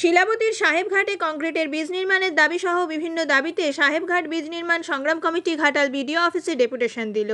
শিলাবতীর সাহেবঘাটে কংক্রিটের ব্রিজ নির্মাণের দাবি সহ বিভিন্ন দাবিতে সাহেবঘাট ব্রিজ নির্মাণ সংগ্রাম কমিটি ঘাটাল বিডিও অফিসে ডেপুটেশন দিল।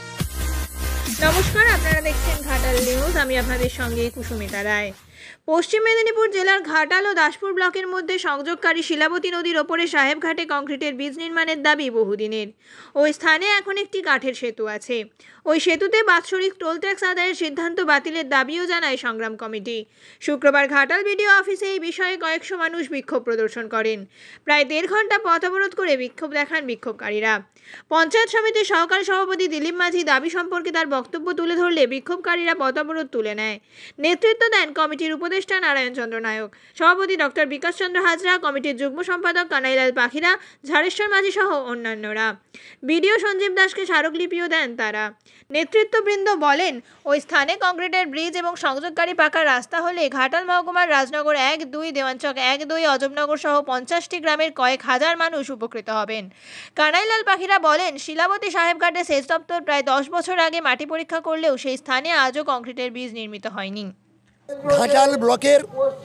নমস্কার, আপনারা দেখছেন ঘাটাল নিউজ। আমি আপনাদের সঙ্গে কুসুমিতা রায়। পশ্চিম মেদিনীপুর জেলার ঘাটাল ও দাসপুর ব্লকের মধ্যে সংযোগকারী শিলাবতী নদীর ওপরে সাহেবঘাটে কংক্রিটের ব্রিজ নির্মাণের দাবি বহুদিনের। ওই স্থানে এখন একটি কাঠের সেতু আছে। ওই সেতুতে বাৎসরিক টোল ট্যাক্স আদায়ের সিদ্ধান্ত বাতিলের দাবিও জানায় সংগ্রাম কমিটি। শুক্রবার ঘাটাল বিডিও অফিসে এই বিষয়ে কয়েকশো মানুষ বিক্ষোভ প্রদর্শন করেন। প্রায় 1.5 ঘন্টা পথ অবরোধ করে বিক্ষোভ দেখান বিক্ষোভকারীরা। পঞ্চায়েত সমিতির সহকারী সভাপতি দিলীপ মাঝি দাবি সম্পর্কে তার বক্তব্য তুলে ধরলে বিক্ষোভকারীরা পথ অবরোধ তুলে নেয়। নেতৃত্ব দেন কমিটির উপদেষ্টা নারায়ণ চন্দ্র নায়ক, সভাপতি ডক্টর বিকাশ চন্দ্র হাজরা, কমিটির যুগ্ম সম্পাদক কানাইলাল পাখিরা, ঝাড়েশ্বর মাঝি সহ অন্যান্যরা। বিডিও সঞ্জীব দাসকে স্মারকলিপিও দেন তারা। নেতৃত্ববৃন্দ বলেন, ওই স্থানে কংক্রিটের ব্রিজ এবং সংযোগকারী পাকা রাস্তা হলে ঘাটাল মহকুমার রাজনগর 1, 2, দেওয়ানচক 1, 2, অজবনগর সহ 50টি গ্রামের কয়েক হাজার মানুষ উপকৃত হবেন। কানাইলাল পাখিরা বলেন, শিলাবতী সাহেবঘাটে সেচ দপ্তর প্রায় 10 বছর আগে মাটি পরীক্ষা করলেও সেই স্থানে আজও কংক্রিটের ব্রিজ নির্মিত হয়নি। ঘাটাল ব্লকের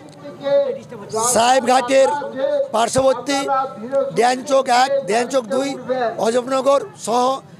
সাহেবঘাটের পার্শ্ববর্তী দেওয়ানচক 1, দেওয়ানচক 2, অজবনগর সহ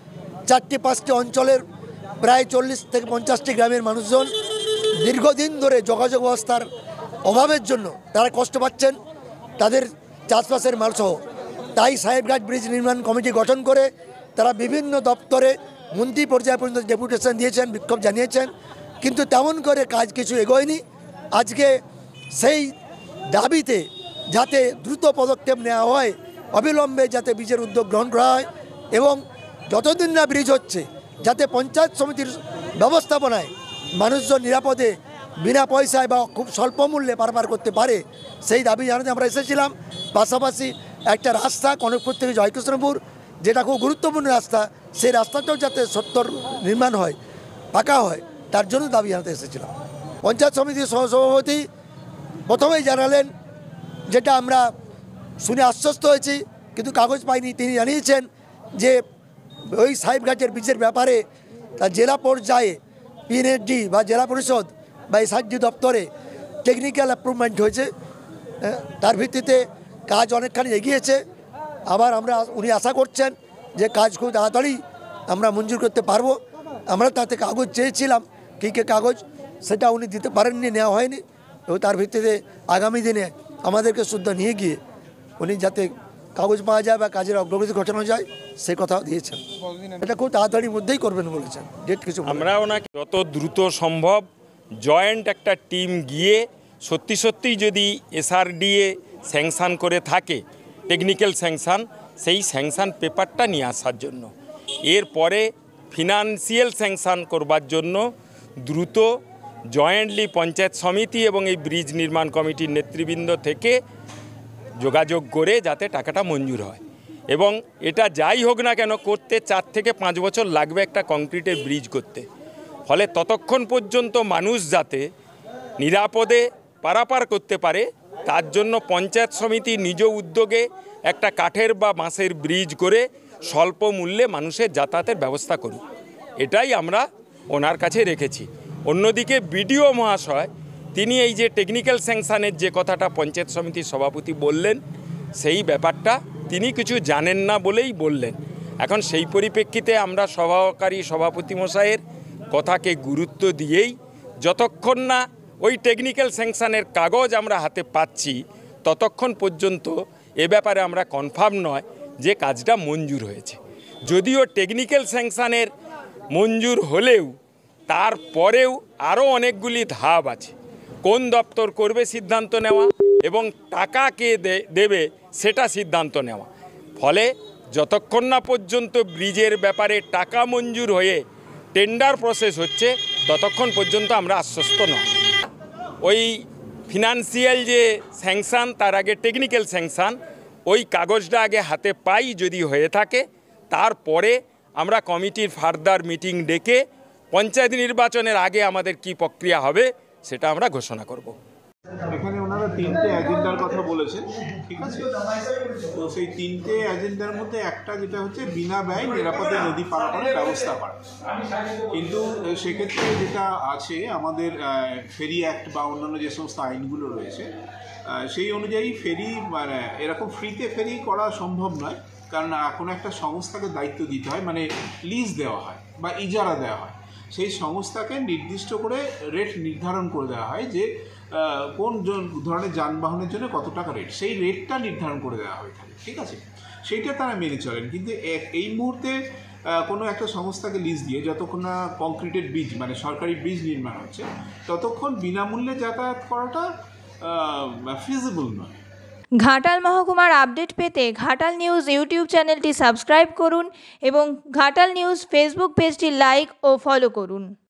4-5টি অঞ্চলের প্রায় 40 থেকে 50টি গ্রামের মানুষজন দীর্ঘদিন ধরে যোগাযোগ ব্যবস্থার অভাবের জন্য তারা কষ্ট পাচ্ছেন, তাদের চাষবাসের মালসহ। তাই সাহেবঘাট ব্রিজ নির্মাণ কমিটি গঠন করে তারা বিভিন্ন দপ্তরে মন্ত্রী পর্যায়ে পর্যন্ত ডেপুটেশন দিয়েছেন, বিক্ষোভ জানিয়েছেন, কিন্তু তেমন করে কাজ কিছু এগোয়নি। আজকে সেই দাবিতে যাতে দ্রুত পদক্ষেপ নেওয়া হয়, অবিলম্বে যাতে ব্রিজের উদ্যোগ গ্রহণ করা হয় এবং যতদিন না ব্রিজ হচ্ছে যাতে পঞ্চায়েত সমিতির ব্যবস্থাপনায় মানুষজন নিরাপদে বিনা পয়সায় বা খুব স্বল্প মূল্যে পারাপার করতে পারে, সেই দাবি জানাতে আমরা এসেছিলাম। পাশাপাশি একটা রাস্তা কনকপুর থেকে জয়কৃষ্ণপুর, যেটা খুব গুরুত্বপূর্ণ রাস্তা, সেই রাস্তাটাও যাতে সত্তর নির্মাণ হয়, পাকা হয়, তার জন্য দাবি জানাতে এসেছিলাম। পঞ্চায়েত সমিতির সহসভাপতি প্রথমেই জানালেন, যেটা আমরা শুনে আশ্বস্ত হয়েছি কিন্তু কাগজ পাইনি। তিনি জানিয়েছেন যে ওই সাহেবঘাটের ব্রিজের ব্যাপারে তার জেলা পর্যায়ে পিএনএডি বা জেলা পরিষদ বা এসআরডি দপ্তরে টেকনিক্যাল অ্যাপ্রুভমেন্ট হয়েছে, তার ভিত্তিতে কাজ অনেকখানি এগিয়েছে। আবার উনি আশা করছেন যে কাজ খুব তাড়াতাড়ি আমরা মঞ্জুর করতে পারবো। আমরা তাতে কাগজ চেয়েছিলাম, কী কী কাগজ, সেটা উনি দিতে পারেননি, নেওয়া হয়নি। এবং তার ভিত্তিতে আগামী দিনে আমাদেরকে শুদ্ধ নিয়ে গিয়ে উনি যাতে কাগজ পাওয়া যায় বা কাজের অগ্রগতি ঘটানো যায় সে কথাও দিয়েছেন। এটা খুব তাড়াতাড়ির মধ্যেই করবেন বলেছেন, ডেট কিছু। আমরা ওনাকে যত দ্রুত সম্ভব জয়েন্ট একটা টিম গিয়ে সত্যি যদি এসআরডিএ স্যাংশন করে থাকে, টেকনিক্যাল স্যাংশন, সেই স্যাংশন পেপারটা নিয়ে আসার জন্য, এরপরে ফিনান্সিয়াল স্যাংশন করবার জন্য দ্রুত জয়েন্টলি পঞ্চায়েত সমিতি এবং এই ব্রিজ নির্মাণ কমিটির নেতৃবৃন্দ থেকে যোগাযোগ করে যাতে টাকাটা মঞ্জুর হয়। এবং এটা যাই হোক না কেন করতে 4 থেকে 5 বছর লাগবে একটা কংক্রিটের ব্রিজ করতে। ফলে ততক্ষণ পর্যন্ত মানুষ যাতে নিরাপদে পারাপার করতে পারে তার জন্য পঞ্চায়েত সমিতি নিজ উদ্যোগে একটা কাঠের বা বাঁশের ব্রিজ করে স্বল্প মূল্যে মানুষের যাতায়াতের ব্যবস্থা করুক, এটাই আমরা ওনার কাছে রেখেছি। অন্যদিকে বিডিও মহাশয় তিনি এই যে টেকনিক্যাল স্যাংশনের যে কথাটা পঞ্চায়েত সমিতির সভাপতি বললেন, সেই ব্যাপারটা তিনি কিছু জানেন না বলেই বললেন। এখন সেই পরিপ্রেক্ষিতে আমরা সহকারী সভাপতি মশাইয়ের কথাকে গুরুত্ব দিয়েই যতক্ষণ না ওই টেকনিক্যাল স্যাংশনের কাগজ আমরা হাতে পাচ্ছি ততক্ষণ পর্যন্ত এ ব্যাপারে আমরা কনফার্ম নয় যে কাজটা মঞ্জুর হয়েছে। যদিও টেকনিক্যাল স্যাংশনের মঞ্জুর হলেও তারপরেও আরও অনেকগুলি ধাপ আছে। কোন দপ্তর করবে সিদ্ধান্ত নেওয়া এবং টাকা কে দেবে সেটা সিদ্ধান্ত নেওয়া। ফলে যতক্ষণ না পর্যন্ত ব্রিজের ব্যাপারে টাকা মঞ্জুর হয়ে টেন্ডার প্রসেস হচ্ছে ততক্ষণ পর্যন্ত আমরা আশ্বস্ত নয়। ওই ফিনান্সিয়াল যে স্যাংশন, তার আগে টেকনিক্যাল স্যাংশন, ওই কাগজটা আগে হাতে পাই যদি হয়ে থাকে, তারপরে আমরা কমিটির ফার্দার মিটিং ডেকে পঞ্চায়েত নির্বাচনের আগে আমাদের কি প্রক্রিয়া হবে সেটা আমরা ঘোষণা করব। এখানে ওনারা 3টে এজেন্ডার কথা বলেছেন, ঠিক আছে? তো সেই 3টে এজেন্ডার মধ্যে একটা যেটা হচ্ছে বিনা ব্যয় নিরাপদে নদী পারাপারের ব্যবস্থা করা। কিন্তু সেক্ষেত্রে যেটা আছে আমাদের ফেরি অ্যাক্ট বা অন্যান্য যে সমস্ত আইনগুলো রয়েছে সেই অনুযায়ী ফেরি মানে এরকম ফ্রিতে ফেরি করা সম্ভব নয়, কারণ এখন একটা সংস্থাকে দায়িত্ব দিতে হয়, মানে লিজ দেওয়া হয় বা ইজারা দেওয়া হয়। সেই সংস্থাকে নির্দিষ্ট করে রেট নির্ধারণ করে দেওয়া হয় যে কোন ধরনের যানবাহনের জন্য কত টাকা রেট, সেই রেটটা নির্ধারণ করে দেওয়া হয়ে থাকে, ঠিক আছে? সেইটা তারা মেনে চলেন। কিন্তু এই মুহূর্তে কোনো একটা সংস্থাকে লিজ দিয়ে যতক্ষণ না কংক্রিটেড ব্রিজ মানে সরকারি ব্রিজ নির্মাণ হচ্ছে ততক্ষণ বিনামূল্যে যাতায়াত করাটা ফিজিবল নয়। ঘাটাল মহকুমার আপডেট পেতে ঘাটাল নিউজ ইউটিউব চ্যানেলটি সাবস্ক্রাইব করুন এবং ঘাটাল নিউজ ফেসবুক পেজটি লাইক ও ফলো করুন।